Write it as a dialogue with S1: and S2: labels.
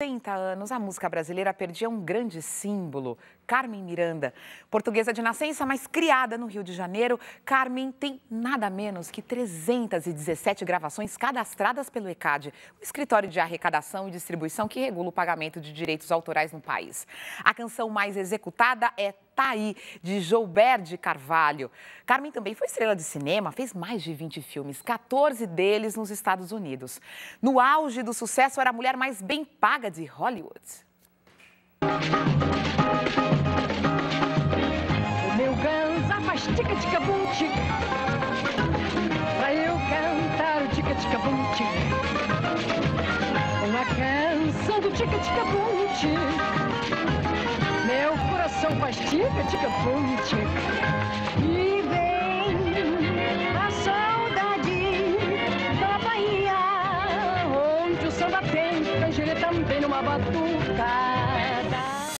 S1: 30 anos, a música brasileira perdia um grande símbolo, Carmen Miranda. Portuguesa de nascença, mas criada no Rio de Janeiro, Carmen tem nada menos que 317 gravações cadastradas pelo ECAD, o escritório de arrecadação e distribuição que regula o pagamento de direitos autorais no país. A canção mais executada é Tá Aí, de Joubert de Carvalho. Carmen também foi estrela de cinema, fez mais de 20 filmes, 14 deles nos Estados Unidos. No auge do sucesso, era a mulher mais bem paga de Hollywood.
S2: O meu ganza faz tica-tica-bum-tic, pra eu cantar o tica-tica-bum-tic. Uma canção do tica-tica-bum-tic. Meu coração faz tica-tica-bum-tic. E vem a saudade da Bahia, onde o samba tem canjere também numa batuta.